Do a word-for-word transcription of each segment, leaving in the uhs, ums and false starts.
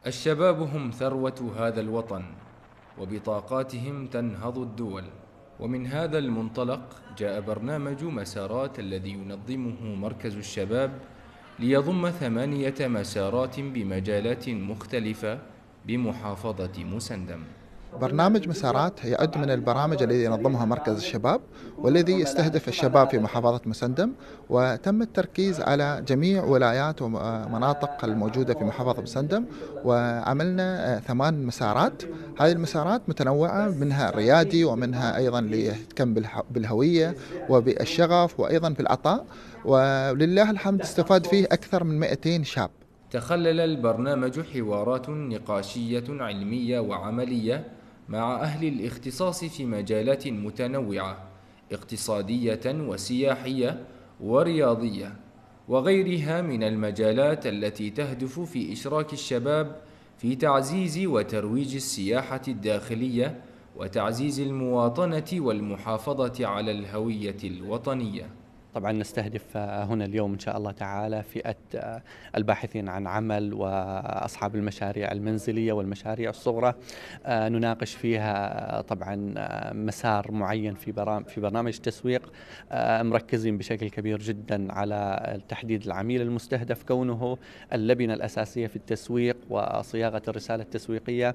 الشباب هم ثروة هذا الوطن، وبطاقاتهم تنهض الدول. ومن هذا المنطلق جاء برنامج مسارات الذي ينظمه مركز الشباب، ليضم ثمانية مسارات بمجالات مختلفة بمحافظة مسندم. برنامج مسارات يعد من البرامج الذي ينظمها مركز الشباب، والذي يستهدف الشباب في محافظة مسندم، وتم التركيز على جميع ولايات ومناطق الموجودة في محافظة مسندم. وعملنا ثمان مسارات. هذه المسارات متنوعة، منها الريادي ومنها أيضا ليهتم بالهوية وبالشغف وأيضا بالعطاء، ولله الحمد استفاد فيه أكثر من مئتين شاب. تخلل البرنامج حوارات نقاشية علمية وعملية مع أهل الاختصاص في مجالات متنوعة، اقتصادية وسياحية ورياضية وغيرها من المجالات التي تهدف في إشراك الشباب في تعزيز وترويج السياحة الداخلية وتعزيز المواطنة والمحافظة على الهوية الوطنية. طبعا نستهدف هنا اليوم إن شاء الله تعالى فئة الباحثين عن عمل وأصحاب المشاريع المنزلية والمشاريع الصغرى. نناقش فيها طبعا مسار معين في في برنامج تسويق، مركزين بشكل كبير جدا على تحديد العميل المستهدف، كونه اللبنة الأساسية في التسويق وصياغة الرسالة التسويقية.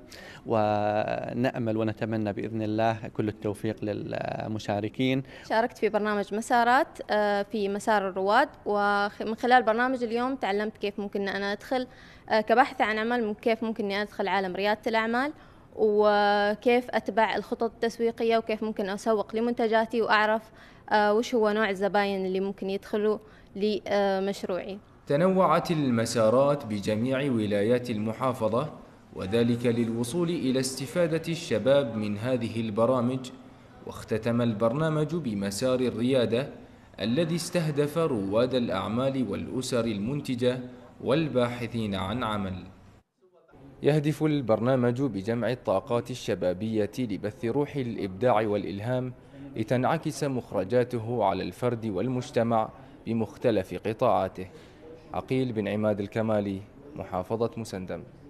ونأمل ونتمنى بإذن الله كل التوفيق للمشاركين. شاركت في برنامج مسارات في مسار الرواد، ومن خلال برنامج اليوم تعلمت كيف ممكن أنا أدخل كباحثة عن عمل، كيف ممكن أني أدخل عالم ريادة الأعمال، وكيف أتبع الخطط التسويقية، وكيف ممكن أسوق لمنتجاتي، وأعرف وش هو نوع الزباين اللي ممكن يدخلوا لمشروعي. تنوعت المسارات بجميع ولايات المحافظة، وذلك للوصول إلى استفادة الشباب من هذه البرامج. واختتم البرنامج بمسار الريادة الذي استهدف رواد الأعمال والأسر المنتجة والباحثين عن عمل. يهدف البرنامج بجمع الطاقات الشبابية لبث روح الإبداع والإلهام، لتنعكس مخرجاته على الفرد والمجتمع بمختلف قطاعاته. عقيل بن عماد الكمالي، محافظة مسندم.